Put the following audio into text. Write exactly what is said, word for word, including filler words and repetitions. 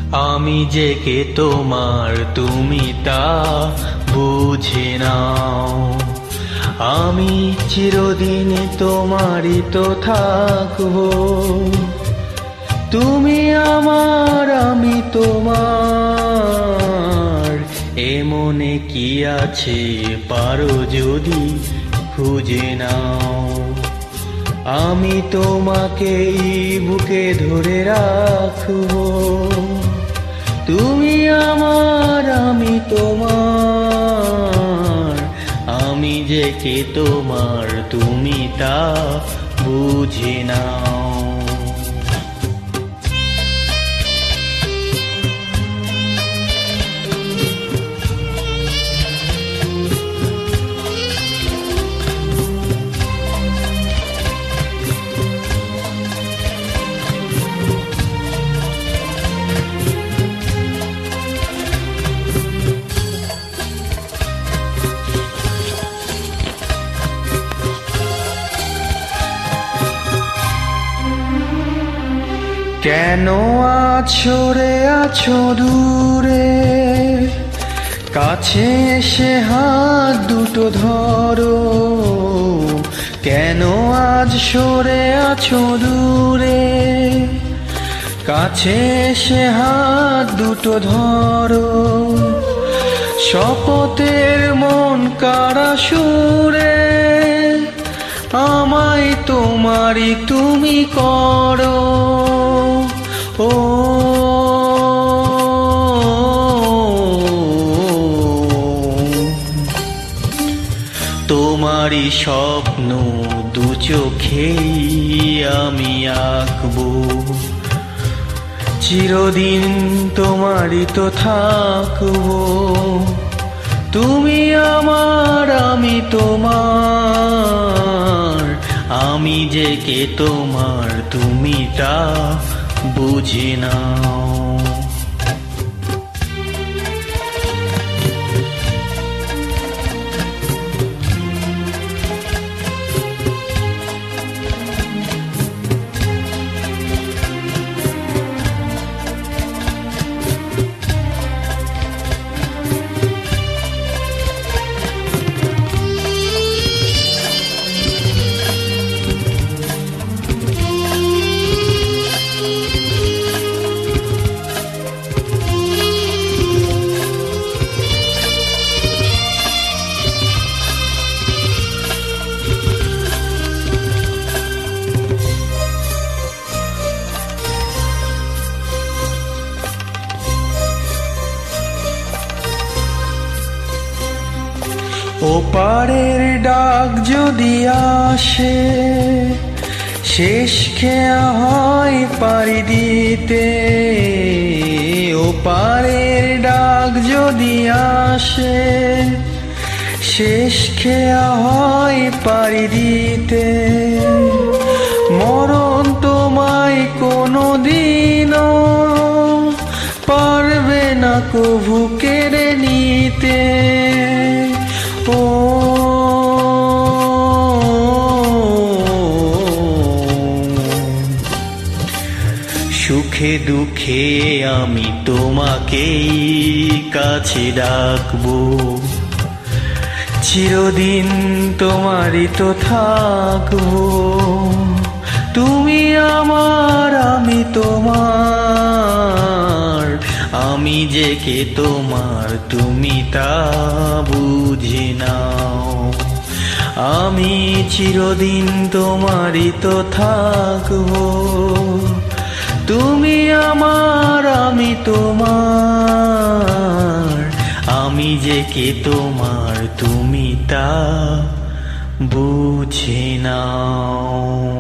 আমি যে কে তোমার তুমি তা বুঝে নাও। আমি চিরদিন তোমারই তো থাকবো। তুমি আমার আমি তোমার, এমনে কি আছে পারো যদি খুঁজে নাও। আমি তোমাকেই বুকে ধরে রাখবো। তুমি আমার আমি তোমার, আমি যে কে তোমার তুমি তা বুঝে নাও। কেন আছো রে আছো দূরে, কাছে এসে হাত দুটো ধরো। কেন আজ সরে আছো দূরে, কাছে এসে হাত দুটো ধরো। শপথের মন কারা সুরে, আমায় তোমারই তুমি করো। ও তোমারই স্বপ্ন দু চোখেই আমি আঁকবো। চিরদিন তোমারই তো থাকবো। তুমি আমার আমি তোমার, আমি যে কে তোমার তুমি তা বুঝে নাও। ওপারের ডাক যদি আসে, শেষ খেয়া হয় পাড়ি দিতে। ওপারের ডাক যদি আসে, শেষ খেয়া হয় পাড়ি দিতে। মরণ তোমায় কোনো দিনও পারবে না কভু কেড়ে নিতে। ও সুখে দুঃখে আমি তোমাকেই কাছে ডাকবো। চিরদিন তোমারই তো থাকবো। তুমি আমার আমি তোমার, আমি যে কে তোমার তুমি তা বুঝে নাও। আমি চিরদিন তোমারই তো থাকবো। তুমি আমার আমি তোমার, আমি যে কে তোমার তুমি তা বুঝে নাও।